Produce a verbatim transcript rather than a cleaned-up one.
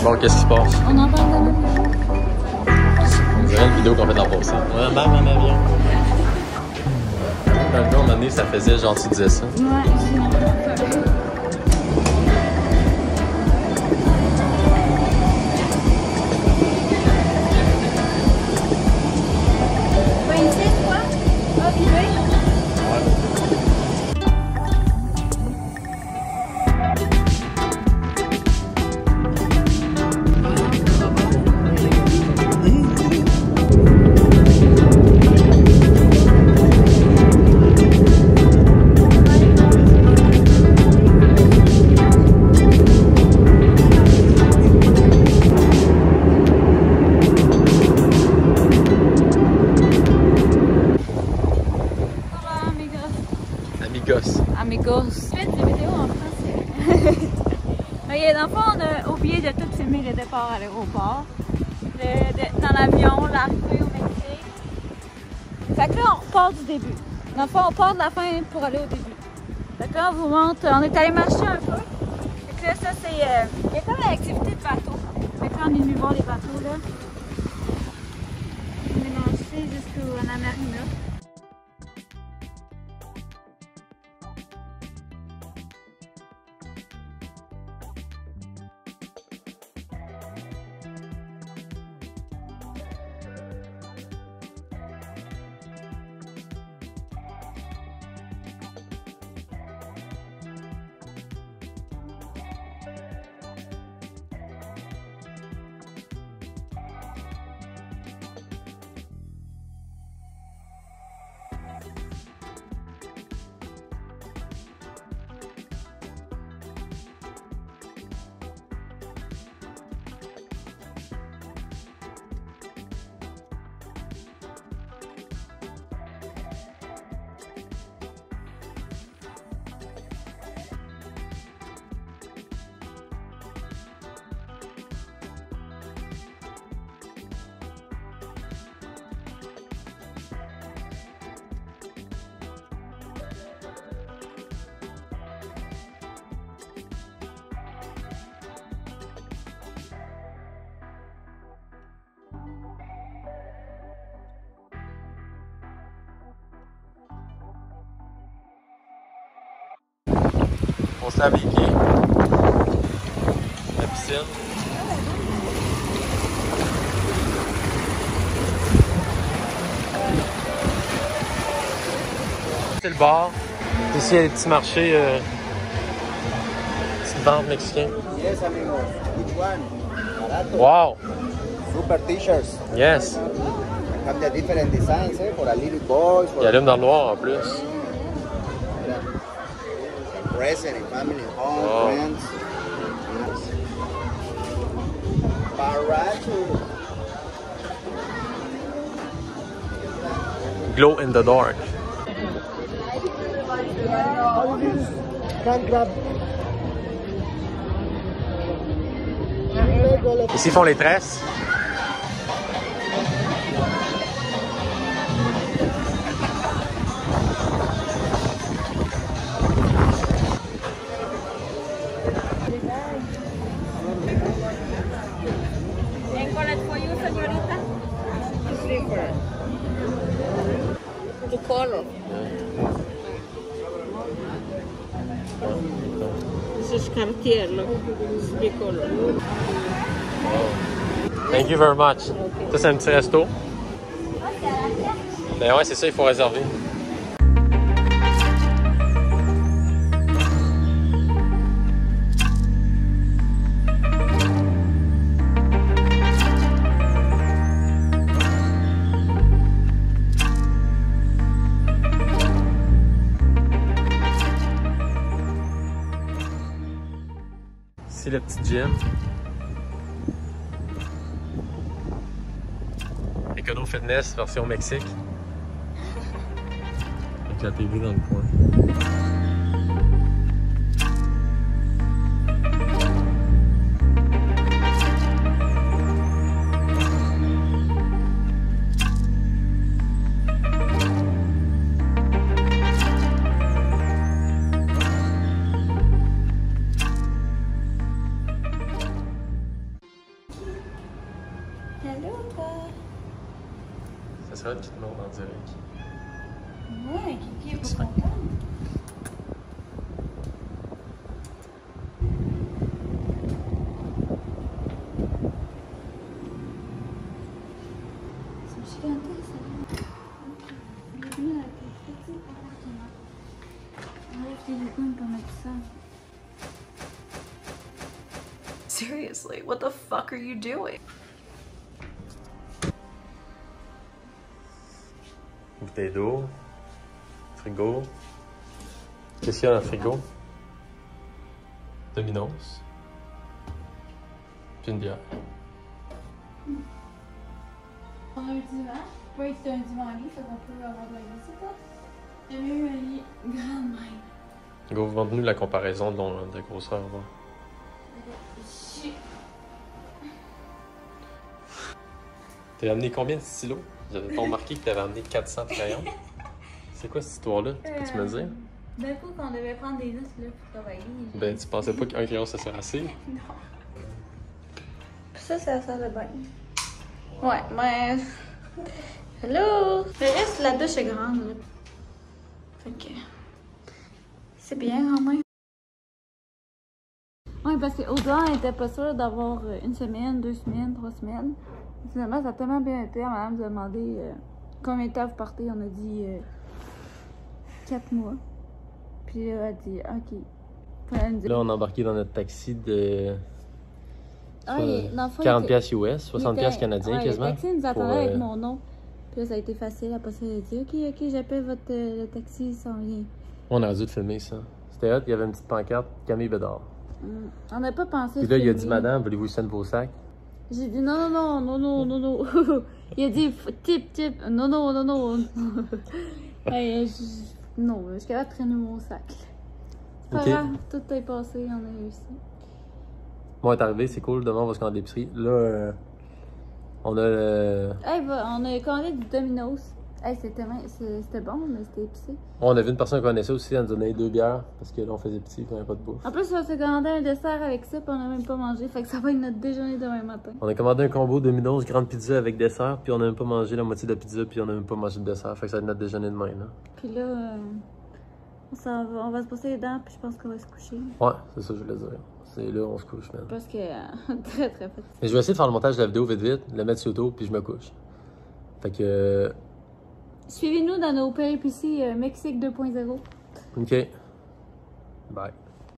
Bon, qu'est-ce qui se passe? On en parle de l'avion. On dirait une vidéo qu'on fait dans le passé. On embarque dans l'avion. Dans le temps, à un moment donné, ça faisait genre, tu disais ça. Ouais, j'ai peur. Amigos. Je fais des vidéos en français. Ok, dans le fond, on a oublié de tout filmer le départ à l'aéroport. Dans l'avion, l'arrivée au Mexique. Fait que là, on repart du début. Dans le fond, on part de la fin pour aller au début. Fait que là, on vous montre, on est allé marcher un peu. Fait que là, ça, c'est... Euh, il y a comme une activité de bateau. Fait que là, on est venu voir les bateaux, là. On est lancé jusqu'à la marina. On s'est habillé. La piscine. C'est le bar. Ici, il y a des petits marchés. Euh, petites ventes mexicaines. Yes, amigo. Which one? Barato. Wow! Super t-shirts. Yes! Have the different designs, eh? For a little boys. For Il allume dans le noir en plus. Present, family, home, Wow. friends. Barato. Glow in the dark. Can grab. Ici, ils font les tresses. For you, señorita. The color. This is Cartier, look. It's the color. Thank you very much. Ça, c'est un petit resto. Ben ouais, c'est ça, il faut réserver. Ici, le petit gym. Econo Fitness version Mexique. Avec la T V dans le coin. c'est vrai qu'il te montre en direct. Ouais, Kiki est pas content. C'est gigantesque, ça. Bienvenue à tes petits appartements. Enlève tes légumes pour mettre ça. Seriously, what the fuck are you doing? Bouteille d'eau. Frigo. Qu'est-ce qu'il y a dans le frigo? Domino's. Puis une bière. On a un divan. Peut être un divan lit, fait qu'on peut avoir de la visite. J'ai eu un lit grand même. Go, montre-nous la comparaison de, long, de grosseur. Va. T'as amené combien de stylos? J'avais pas remarqué que t'avais amené quatre cents crayons. C'est quoi cette histoire-là? Peux-tu me dire? D'un coup, qu'on devait prendre des notes là, pour travailler. Ben, tu pensais pas qu'un crayon ça serait assez? Non. Ça, c'est la salle de bain. Ouais, mais. Hello! Le reste, la douche est grande, là. Fait que. C'est bien quand même. Oui, parce qu'au-delà, on n'était pas sûr d'avoir une semaine, deux semaines, trois semaines. Finalement, ça a tellement bien été. La madame nous a demandé euh, combien de temps vous partez. On a dit euh, quatre mois. Puis elle a dit OK. Puis elle nous dit, Là, on a embarqué dans notre taxi de ah, il- dans le fond, quarante il était- piastres U S, soixante il était- piastres canadiens ouais, quasiment. Le taxi nous attendait pour, euh, avec mon nom. Puis là, ça a été facile. Après ça, elle a dit OK, OK, j'appelle votre euh, le taxi, il s'en vient. On aurait dû te filmer ça. C'était hot, il y avait une petite pancarte, Camille Bédard. Mm. On n'a pas pensé. Puis là, il a dit filmer. Madame, voulez-vous send vos sacs? J'ai dit non, non, non, non, non, non, non. Il a dit tip, tip, non, non, non, non. Hey, je... Non, je suis capable de traîner mon sac. C'est pas Ok. grave, tout est passé, on a réussi. Bon, on est arrivé, c'est cool, demain on va se rendre à l'épicerie. Là, euh, on a le... Hey, va, on a commandé du Domino's. Hey, c'était c'est- c'était bon, mais c'était épicé. On a vu une personne qu'on connaissait aussi, elle nous donnait deux bières, parce que là, on faisait petit, on n'avait pas de bouffe. En plus, on s'est commandé un dessert avec ça, puis on n'a même pas mangé. Fait que ça va être notre déjeuner demain matin. On a commandé un combo Domino's, grande pizza avec dessert, puis on n'a même pas mangé la moitié de la pizza, puis on n'a même pas mangé de dessert. Fait que ça va être notre déjeuner demain, là. Puis là, euh, on, s'en va, on va se passer les dents, puis je pense qu'on va se coucher. Ouais, c'est ça que je voulais dire. C'est là, on se couche, man. Parce que euh, très très fatigué. Mais je vais essayer de faire le montage de la vidéo vite vite, le mettre sur auto, puis je me couche. Fait que... euh, Suivez-nous dans nos péripéties euh, Mexique deux point zéro. OK. Bye.